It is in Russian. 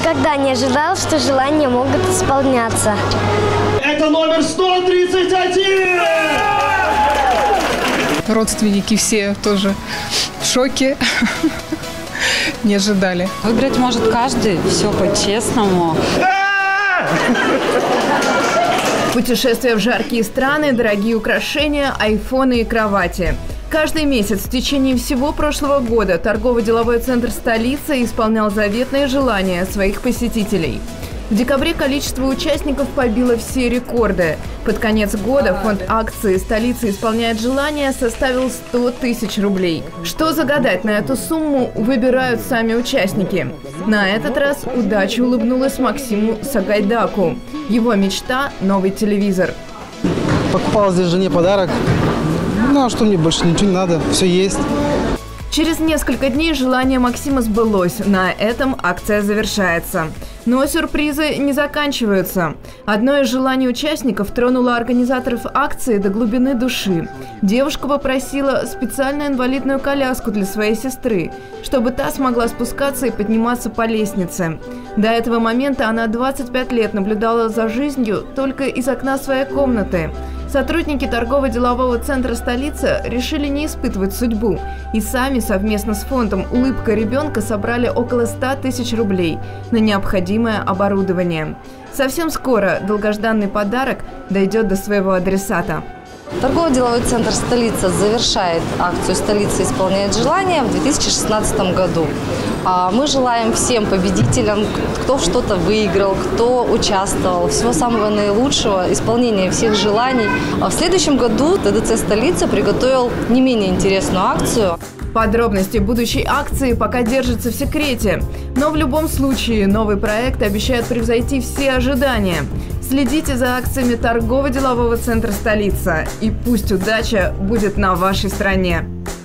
Никогда не ожидал, что желания могут исполняться. Это номер 131! Родственники все тоже в шоке. Не ожидали. Выбрать может каждый, все по-честному. Путешествия в жаркие страны, дорогие украшения, айфоны и кровати. Каждый месяц в течение всего прошлого года торгово-деловой центр столицы исполнял заветные желания своих посетителей. В декабре количество участников побило все рекорды. Под конец года фонд акций столицы «Исполняет желания» составил 100 тысяч рублей. Что загадать на эту сумму, выбирают сами участники. На этот раз удача улыбнулась Максиму Сагайдаку. Его мечта – новый телевизор. Покупал здесь жене подарок. Ну а что мне больше ничего не надо, все есть. Через несколько дней желание Максима сбылось. На этом акция завершается. Но сюрпризы не заканчиваются. Одно из желаний участников тронуло организаторов акции до глубины души. Девушка попросила специальную инвалидную коляску для своей сестры, чтобы та смогла спускаться и подниматься по лестнице. До этого момента она 25 лет наблюдала за жизнью только из окна своей комнаты. Сотрудники торгово-делового центра столицы решили не испытывать судьбу и сами совместно с фондом «Улыбка ребенка» собрали около 100 тысяч рублей на необходимое оборудование. Совсем скоро долгожданный подарок дойдет до своего адресата. Торгово-деловой центр «Столица» завершает акцию «Столица исполняет желания» в 2016 году. Мы желаем всем победителям, кто что-то выиграл, кто участвовал, всего самого наилучшего, исполнения всех желаний. В следующем году ТДЦ «Столица» приготовил не менее интересную акцию. Подробности будущей акции пока держатся в секрете. Но в любом случае новый проект обещает превзойти все ожидания. Следите за акциями торгово-делового центра «Столица». И пусть удача будет на вашей стороне.